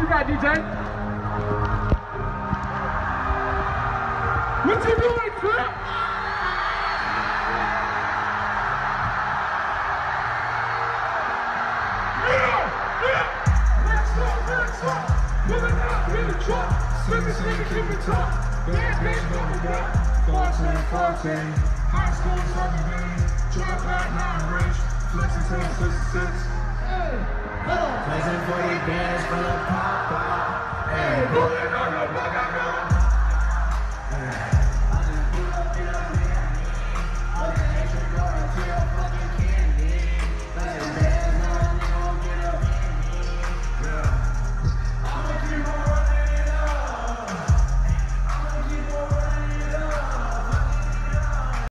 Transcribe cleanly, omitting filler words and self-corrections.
you got, DJ? What you doing, Flip? Next up. Pulling out in the truck. Slipping, in the top. Bad bitch, double back. 14. High school, 17. Drop out, 9 range. Flexing, 10, 66. Hey, hold on. Flexing 40 bands for the pop.